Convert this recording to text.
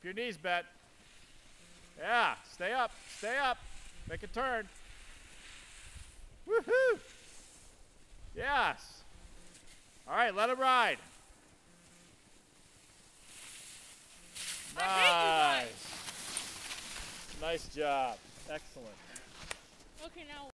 Keep your knees bent. Yeah, stay up, stay up. Make a turn. Woohoo! Yes. All right, let him ride. Nice. Nice job. Excellent. Okay, now